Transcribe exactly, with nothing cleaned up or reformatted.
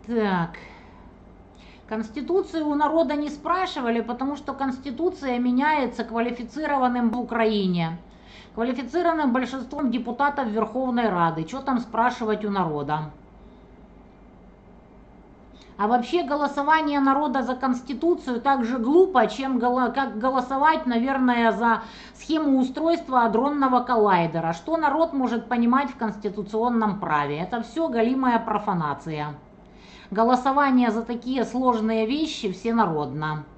Так. Конституцию у народа не спрашивали, потому что Конституция меняется квалифицированным в Украине. Квалифицированным большинством депутатов Верховной Рады. Что там спрашивать у народа? А вообще голосование народа за Конституцию так же глупо, чем как голосовать, наверное, за схему устройства адронного коллайдера. Что народ может понимать в конституционном праве? Это все голимая профанация. Голосование за такие сложные вещи всенародно.